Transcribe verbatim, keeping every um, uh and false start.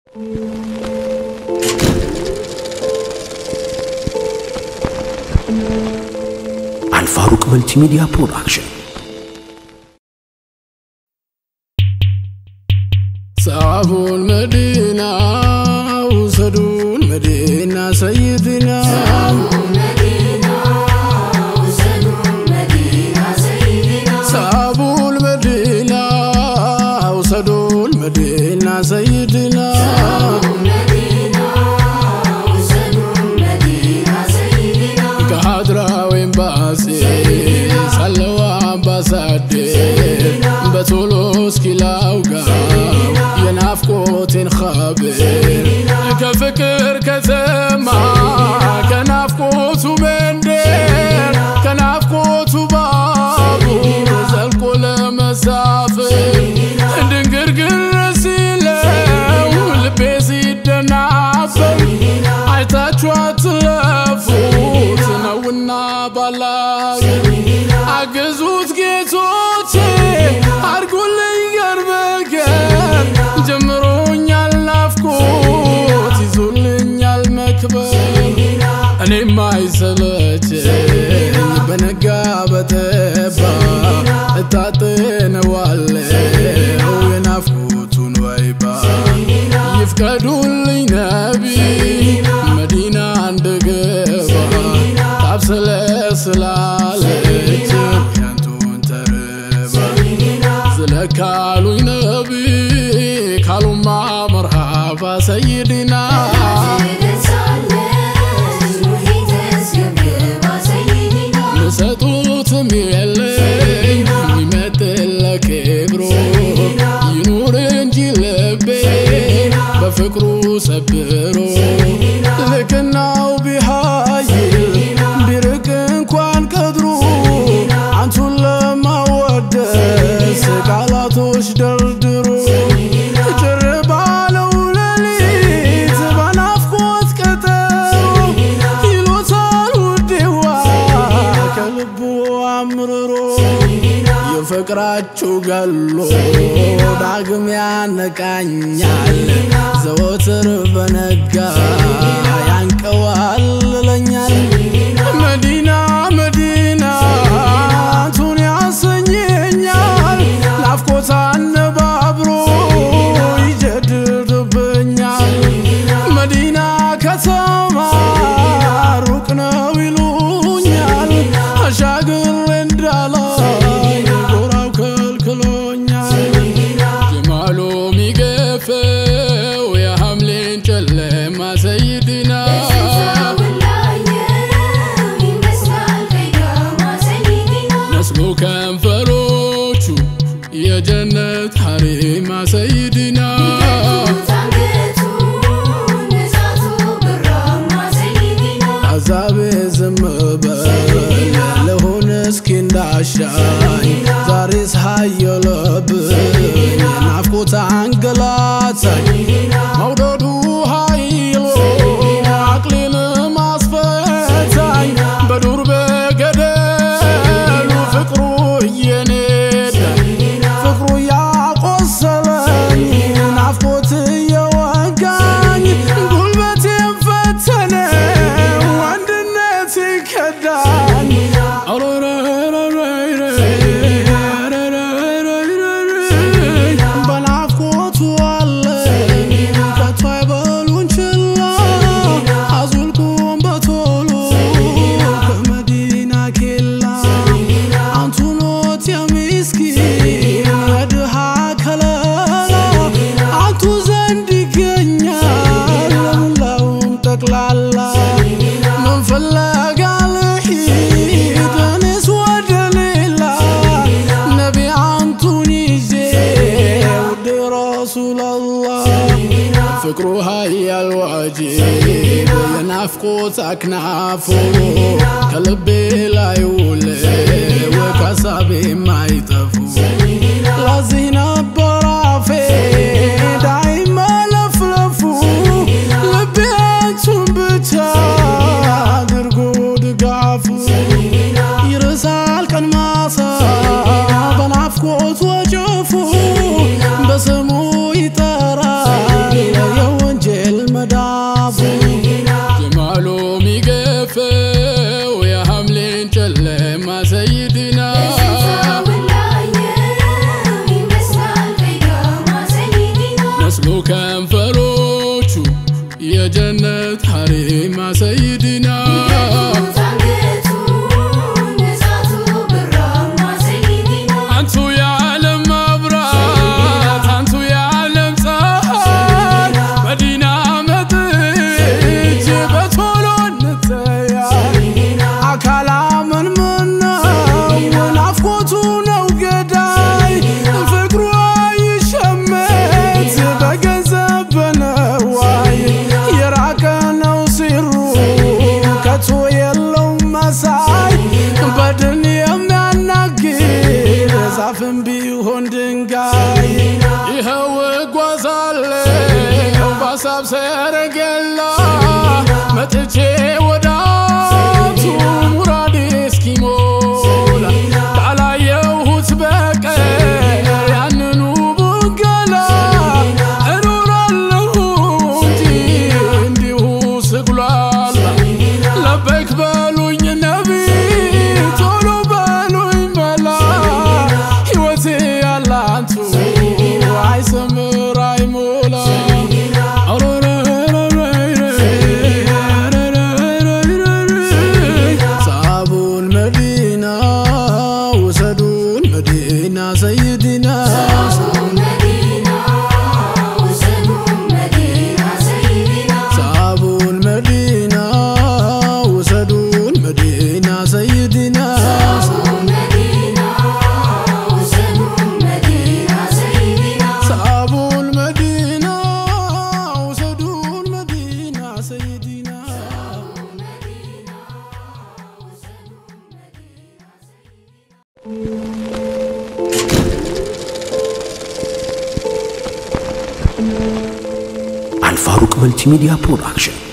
Al-Faruq Multimedia Production. Sabul Medina, Usadul Medina, Sayyidina. Sabul Medina, Usadul Medina, Sayyidina. Sabul Medina, Usadul Medina, Sayyidina. Sabul Medina, Usadul Medina, Sayyidina. Kahadra wembasi, Salwa ambasade, Batulos kilauga. نافقوتين خابر كفكر كزما كنافقوت مندر كنافقوت بابو زلقو لمسافر دنقرقر رسيله ولبيسي دنافر عيتاتوا تلفوت نونا بلاغ عقزوت قيتوتي عرقوا لي قربك جمروني النافقوت يزولني المكبر أنا ما يسلجني بنقا بتبا التعطين والي وينافقوتون ويبا يفقدوا لي نبي مدينة عند قبا تابسل سلالج يانتون تربا زلكالو نبي قالوا ما مرحبا سيدنا نسطوت ميلي يمثل لك كبرو ينور انجي لبي بفكرو سبرو لكناو بحايل برك انكوان قدرو عنتو لما ودس قالاتوش دردرو ፍቅራችሁ ገሎ ዳግም ያነቃኛል ዘወትር በነጋ ያንቀዋል ለኛል መዲና መዲና አንቱን ያሰኘኛል ናፍቆት አነባብሮ ይጀድርብኛል መዲና ከተማ ሩቅ ነው ይሉኛል አሻግር እንዳላ كنفروچو يا جنة حريم سيدنا عذاب زمبل لهون اسكن داشاي زاريس حيلب نافقوت عنقلاتاي مودودو حيلو عقلين ماسفتاي بدور بقدر فكرو ينيد فكرو يا قصلني نافقوت يوقعني قلبتي مفتنة وعندنتي كداني بنافقوت والله كتويبل ونشلا عزولكم بطولو كمدينة كلا አንቱኖት የሚስኪን ወድሃ ከለላ አንቱ ዘንድ ይገኛል ለሙላውም ጠቅላላ ምን ፈለጋል ሂደንስ ወደ ሌላ ነቢ አንቱን ይዤ ውድ ረሱላላህ ፍቅሩ ሀያል ዋጂብ የናፍቆት አክናፉ ከልቤ ላይ ውል وكسبي ما يتفو لازينا برافي دايما لفلفو لبيتهم بتا درقو دقافو يرسال كان ماسا بنافقوت وجفو بسمو يترى يوم ከንፈሮቹ የጀነት ሐሪማ ሰይድና አንቱ የዓለም መብራት አንቱ የዓለም ፀሐይ መዲና መጥቼ በቶሎ እንተያይ አካላ ምን ምን ነው ናፍቆቱ ነው ገዳይ ፍቅሩ አይሸመት በገንዘብ በነዋይ የራቀ ነው ሲሩ ከቶ የለው መሳይ በድን የሚያናግር ዛፍም ቢሆን ድንጋይ ይኸው እጓዛለሁ በሀሳብ ሰረገላ መጥቼ ወዳቱ ሙራዴ እስኪሞላ ካላየሁት በቀር ያንኑ ቡገላ እኖራለሁ እንጂ እንዲሁ ስጉላላ ለበይክ በሉኝ ነቢ ቶሎ በሉኝ መላ ሕይወቴ ያላንቱ አይሰምር አይሞላ صابون مدينة وسدون مدينة سيدنا صابون مدينة وسدون مدينة سيدنا صابون مدينة وسدون مدينة سيدنا صابون مدينة وسدون مدينة سيدنا صابون مدينة وسدون مدينة سيدنا Al Faruq Multimedia Production.